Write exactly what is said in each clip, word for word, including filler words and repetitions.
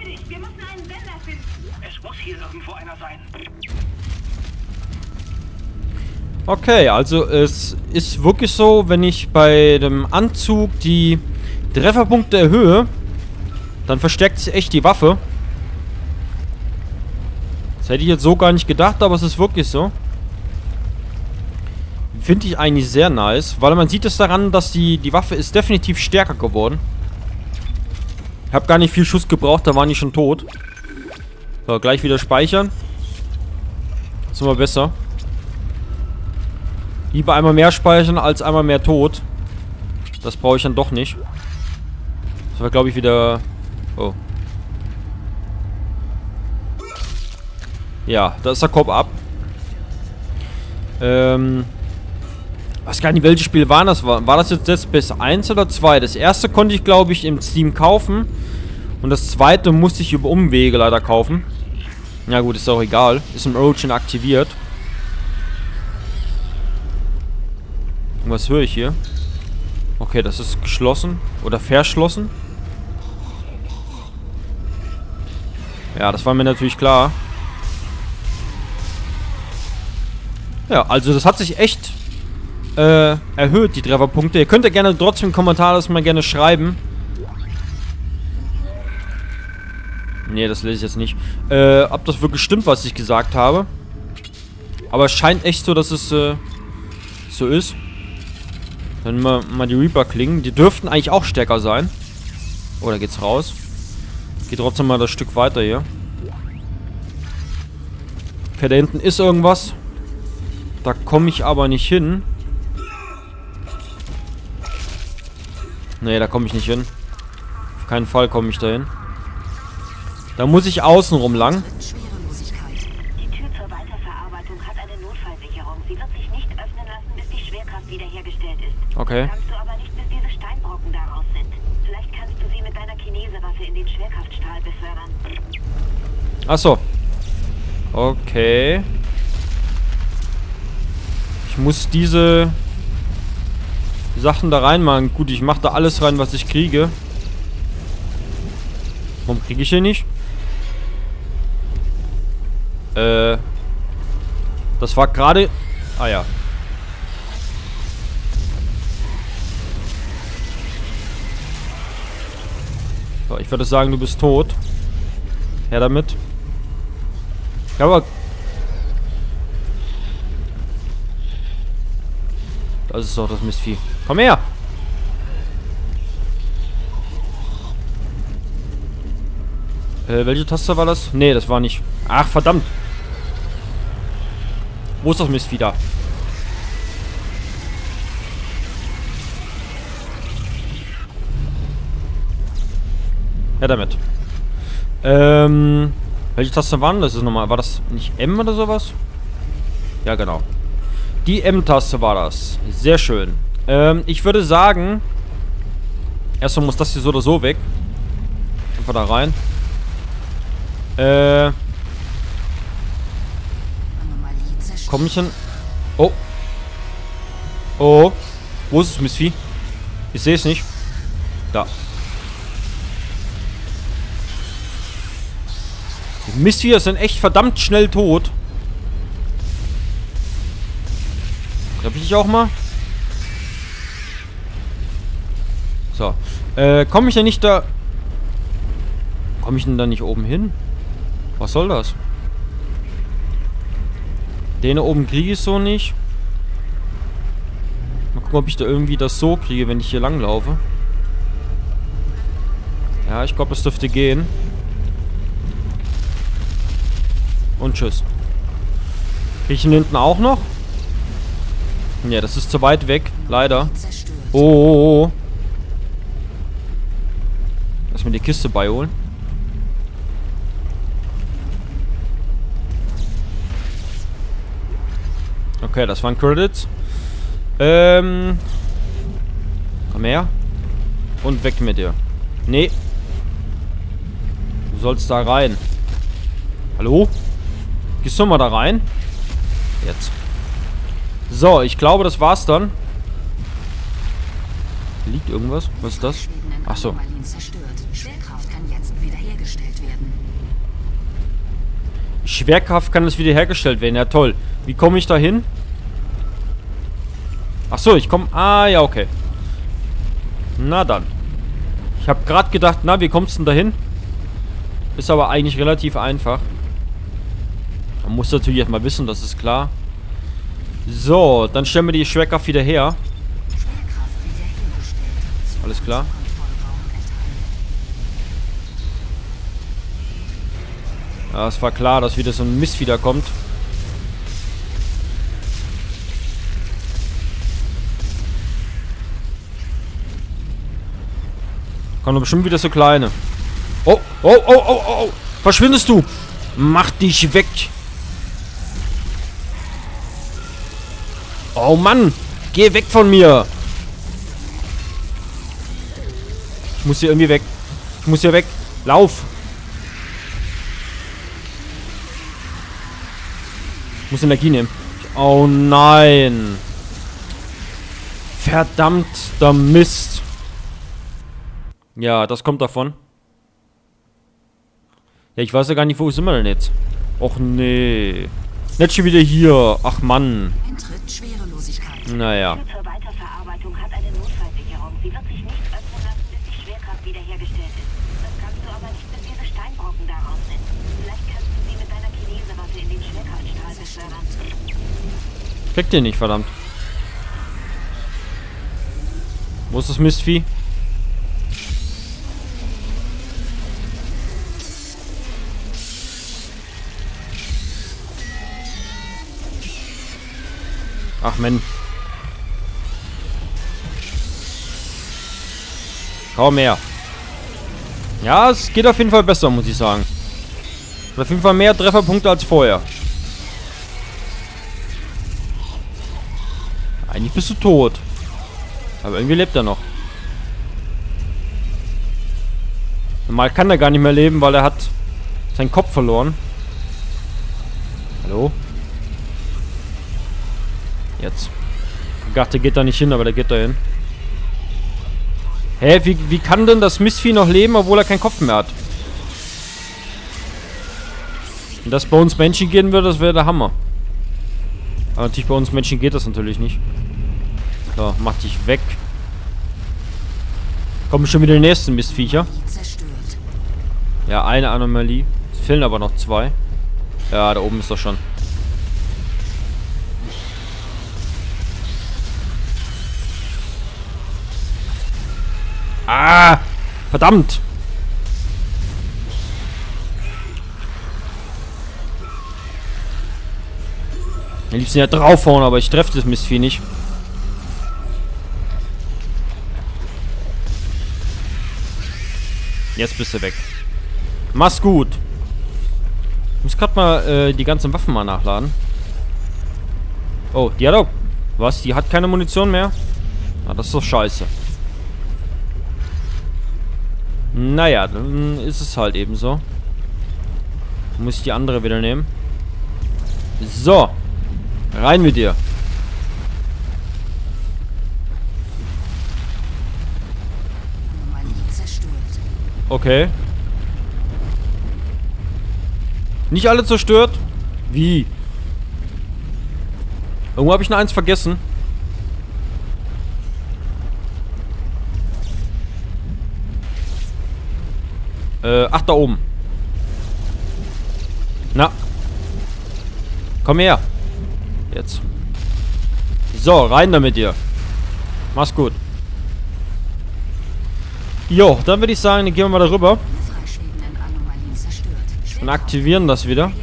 Beeil dich, wir müssen einen Sender finden. Es muss hier irgendwo einer sein. Okay, also es ist wirklich so, wenn ich bei dem Anzug die Trefferpunkte erhöhe, dann verstärkt sich echt die Waffe. Das hätte ich jetzt so gar nicht gedacht, aber es ist wirklich so. Finde ich eigentlich sehr nice, weil man sieht es daran, dass die, die Waffe ist definitiv stärker geworden. Ich habe gar nicht viel Schuss gebraucht, da waren die schon tot. So, gleich wieder speichern. Das ist immer besser. Lieber einmal mehr speichern, als einmal mehr tot. Das brauche ich dann doch nicht. Das war, glaube ich, wieder... Oh. Ja, da ist der Kopf ab. Ähm... Ich weiß gar nicht, welches Spiel war das? War, war das jetzt Dead Space eins oder zwei? Das erste konnte ich, glaube ich, im Steam kaufen. Und das zweite musste ich über Umwege leider kaufen. Ja gut, ist auch egal. Ist im Origin aktiviert. Und was höre ich hier? Okay, das ist geschlossen. Oder verschlossen. Ja, das war mir natürlich klar. Ja, also das hat sich echt... Äh, erhöht, die Trefferpunkte. Ihr könnt ja gerne trotzdem im Kommentar das mal gerne schreiben. Nee, das lese ich jetzt nicht. Äh, ob das wirklich stimmt, was ich gesagt habe. Aber es scheint echt so, dass es äh, so ist. Dann mal, mal die Reaper klingen. Die dürften eigentlich auch stärker sein. Oh, da geht's raus. Geht trotzdem mal das Stück weiter hier. Okay, da hinten ist irgendwas. Da komme ich aber nicht hin. Nee, da komme ich nicht hin. Auf keinen Fall komme ich da hin. Da muss ich außenrum lang. Die Tür zur Weiterverarbeitung hat eine Notfallsicherung. Sie wird sich nicht öffnen lassen, bis die Schwerkraft wiederhergestellt ist. Okay. Kannst du aber nicht, bis diese Steinbrocken daraus sind. Vielleicht kannst du sie mit deiner Chinesewaffe in den Schwerkraftstrahl befördern. Achso. Okay. Ich muss diese... Sachen da reinmachen. Gut, ich mache da alles rein, was ich kriege. Warum kriege ich hier nicht? Äh. Das war gerade... Ah ja. So, ich würde sagen, du bist tot. Her damit. Ja, aber... Das ist doch das Mistvieh. Komm her! Äh, welche Taste war das? Nee, das war nicht. Ach, verdammt! Wo ist das Mistvieh da? Ja, damit. Ähm, welche Taste waren das nochmal? War das nicht M oder sowas? Ja, genau. Die M-Taste war das. Sehr schön. Ähm, ich würde sagen... Erstmal muss das hier so oder so weg. Einfach da rein. Äh... Komm ich denn... Oh. Oh. Wo ist das Mistvieh? Ich sehe es nicht. Da. Die Mistviecher sind echt verdammt schnell tot. Treffe ich dich auch mal? So. Äh, komme ich denn nicht da... Komme ich denn da nicht oben hin? Was soll das? Den da oben kriege ich so nicht. Mal gucken, ob ich da irgendwie das so kriege, wenn ich hier lang laufe. Ja, ich glaube, es dürfte gehen. Und tschüss. Kriege ich ihn hinten auch noch? Ja, das ist zu weit weg. Leider. Oh, oh, oh. Lass mir die Kiste beiholen. Okay, das waren Credits. Ähm. Komm her. Und weg mit dir. Nee. Du sollst da rein. Hallo? Gehst du mal da rein? Jetzt. So, ich glaube, das war's dann. Liegt irgendwas? Was ist das? Ach so. Schwerkraft kann jetzt wiederhergestellt werden. Schwerkraft kann es wiederhergestellt werden. Ja, toll. Wie komme ich da hin? Achso, ich komme... Ah, ja, okay. Na dann. Ich habe gerade gedacht, na, wie kommst du denn da hin? Ist aber eigentlich relativ einfach. Man muss natürlich erstmal wissen, das ist klar. So, dann stellen wir die Schwerkraft wieder her. Alles klar. Ja, es war klar, dass wieder so ein Mist wiederkommt. Kommen bestimmt wieder so kleine. Oh, oh, oh, oh, oh, oh. Verschwindest du? Mach dich weg. Oh Mann, geh weg von mir. Ich muss hier irgendwie weg. Ich muss hier weg. Lauf. Ich muss Energie nehmen. Oh nein. Verdammter Mist. Ja, das kommt davon. Ja, ich weiß ja gar nicht, wo sind wir denn jetzt? Och nee. Nicht schon wieder hier. Ach Mann. Naja. Die Tür zur Weiterverarbeitung hat eine Notfallsicherung. Sie wird sich nicht öffnen lassen, bis die Schwerkraft wiederhergestellt ist. Das kannst du aber nicht, bis diese Steinbrocken da raus sind. Vielleicht kannst du sie mit deiner Kinesewaffe in den Schwerkraftstrahl befördern. Kriegt ihr nicht, verdammt. Wo ist das Mistvieh? Ach, Mann. Kaum mehr. Ja, es geht auf jeden Fall besser, muss ich sagen. Auf jeden Fall mehr Trefferpunkte als vorher. Eigentlich bist du tot. Aber irgendwie lebt er noch. Normal kann er gar nicht mehr leben, weil er hat seinen Kopf verloren. Hallo? Jetzt. Ich dachte, der geht da nicht hin, aber der geht da hin. Hä, wie, wie kann denn das Mistvieh noch leben, obwohl er keinen Kopf mehr hat? Wenn das bei uns Menschen gehen würde, das wäre der Hammer. Aber natürlich bei uns Menschen geht das natürlich nicht. So, mach dich weg. Kommen schon wieder die nächsten Mistviecher. Ja, eine Anomalie. Es fehlen aber noch zwei. Ja, da oben ist er schon. Ah! Verdammt! Ich liebsten ja draufhauen, aber ich treffe das Mistvieh nicht. Jetzt bist du weg. Mach's gut. Ich muss gerade mal äh, die ganzen Waffen mal nachladen. Oh, die hat auch... Was? Die hat keine Munition mehr? Ah, das ist doch scheiße. Naja, dann ist es halt eben so. Muss ich die andere wieder nehmen. So. Rein mit dir. Okay. Nicht alle zerstört? Wie? Irgendwo habe ich noch eins vergessen. Äh, ach, da oben. Na. Komm her. Jetzt. So, rein da mit dir. Mach's gut. Jo, dann würde ich sagen, dann gehen wir mal darüber. Und aktivieren das wieder.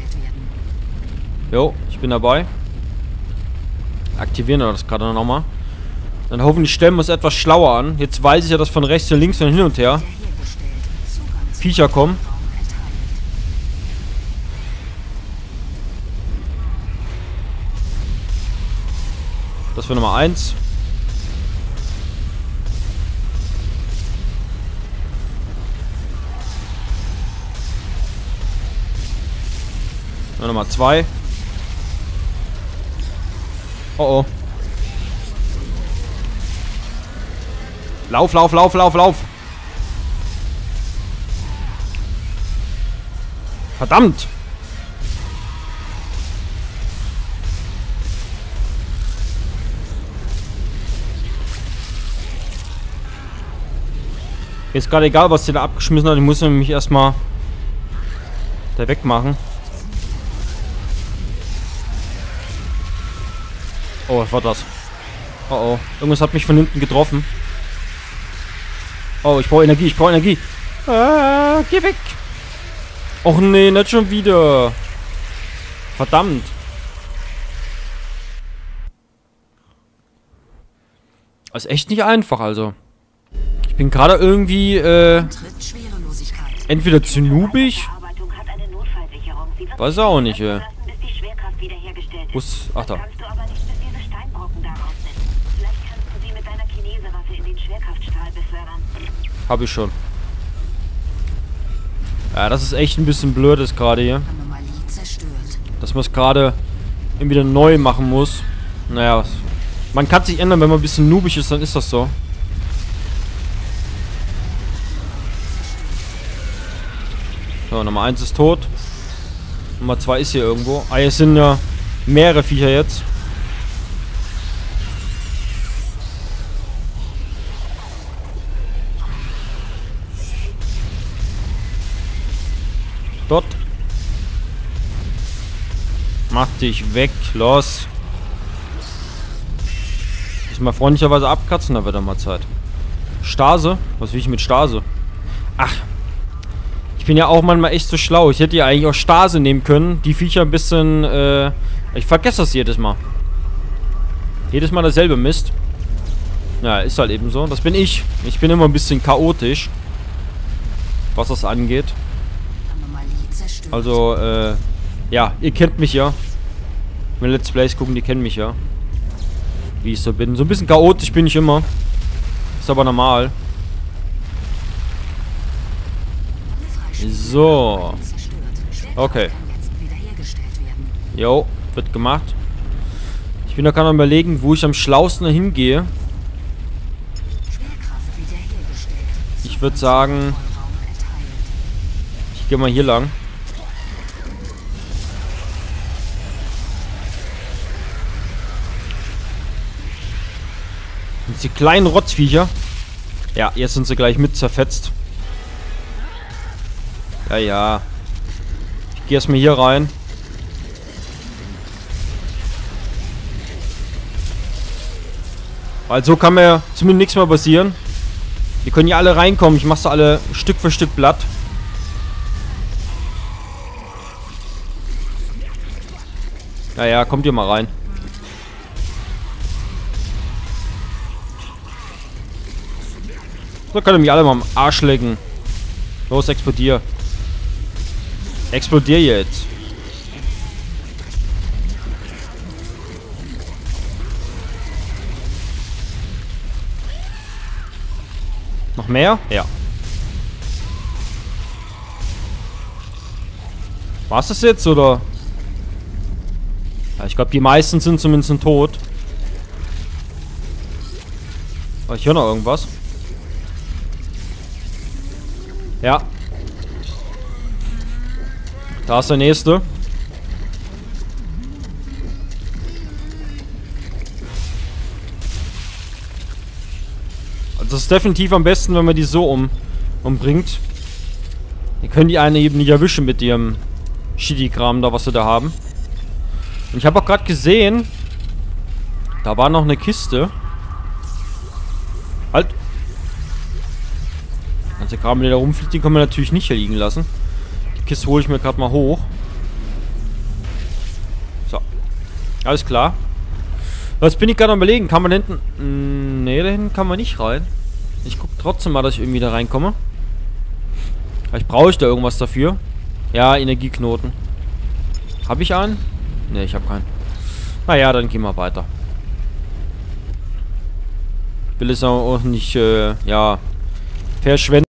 Jo, ich bin dabei. Aktivieren wir das gerade nochmal. Dann hoffentlich stellen wir es etwas schlauer an. Jetzt weiß ich ja, dass von rechts und links und hin und her Viecher kommen. Das wäre Nummer eins. Nummer zwei. Oh oh. Lauf, lauf, lauf, lauf, lauf. Verdammt. Ist gerade egal, was der da abgeschmissen hat. Ich muss nämlich erstmal da wegmachen. Oh, was war das? Oh oh. Irgendwas hat mich von hinten getroffen. Oh, ich brauche Energie, ich brauche Energie. Ah, geh weg. Och nee, nicht schon wieder. Verdammt. Das ist echt nicht einfach, also. Ich bin gerade irgendwie, äh... entweder zu noobig. Weiß auch nicht, ey. Wo ist... Ach, da. Hab ich schon. Ja, das ist echt ein bisschen blöd ist gerade hier. Dass man es gerade wieder neu machen muss. Naja, man kann sich ändern, wenn man ein bisschen noobig ist, dann ist das so. So, Nummer eins ist tot. Nummer zwei ist hier irgendwo. Ah, es sind ja mehrere Viecher jetzt. Dort. Mach dich weg. Los. Ich mal freundlicherweise abkratzen, da wird dann mal Zeit. Stase? Was will ich mit Stase? Ach. Ich bin ja auch manchmal echt so schlau. Ich hätte ja eigentlich auch Stase nehmen können. Die Viecher ein bisschen, äh... Ich vergesse das jedes Mal. Jedes Mal dasselbe Mist. Ja, ist halt eben so. Das bin ich. Ich bin immer ein bisschen chaotisch. Was das angeht. Also, äh, ja, ihr kennt mich ja. Wenn Let's Plays gucken, die kennen mich ja. Wie ich so bin. So ein bisschen chaotisch bin ich immer. Ist aber normal. So. Okay. Jo, wird gemacht. Ich bin da gerade am überlegen, wo ich am schlausten hingehe. Ich würde sagen, ich gehe mal hier lang. Die kleinen Rotzviecher. Ja, jetzt sind sie gleich mit zerfetzt. Ja, ja. Ich gehe erstmal hier rein. Weil so kann mir zumindest nichts mehr passieren. Die können ja alle reinkommen. Ich mache sie alle Stück für Stück platt. Ja, ja, kommt ihr mal rein. So können mich alle mal am Arsch lecken. Los, explodier. Explodier jetzt. Noch mehr? Ja. War's das jetzt, oder? Ja, ich glaube, die meisten sind zumindest tot. Aber ich höre noch irgendwas. Ja. Da ist der nächste. Also das ist definitiv am besten, wenn man die so um, umbringt. Dann können die einen eben nicht erwischen mit ihrem Shitty-Kram da, was sie da haben. Und ich habe auch gerade gesehen, da war noch eine Kiste. Halt. Also der Kram, der da rumfliegt, den können wir natürlich nicht hier liegen lassen. Die Kiste hole ich mir gerade mal hoch. So. Alles klar. Was bin ich gerade am überlegen? Kann man da hinten... Ne, da hinten kann man nicht rein. Ich gucke trotzdem mal, dass ich irgendwie da reinkomme. Vielleicht brauche ich da irgendwas dafür. Ja, Energieknoten. Habe ich einen? Ne, ich habe keinen. Naja, dann gehen wir weiter. Ich will es auch nicht, äh, ja, verschwenden.